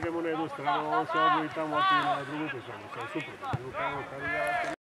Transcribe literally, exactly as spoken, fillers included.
idemo na jednu stranu, on se odvoji tamo, a ti na drugu stranu, sve je super.